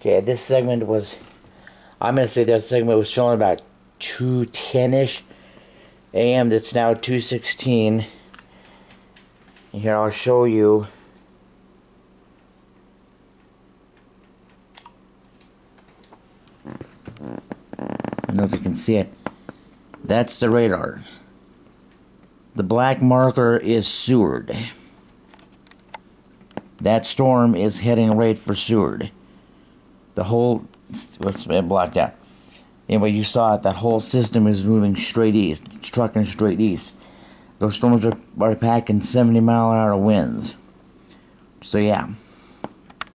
Okay, this segment was, I'm going to say this segment was filmed about 2:10ish a.m. That's now 2:16. Here, I'll show you. I don't know if you can see it. That's the radar. The black marker is Seward. That storm is heading right for Seward. The whole, what's blocked out. Anyway, you saw it. That whole system is moving straight east. It's trucking straight east. Those storms are packing 70-mile-an-hour winds. So yeah.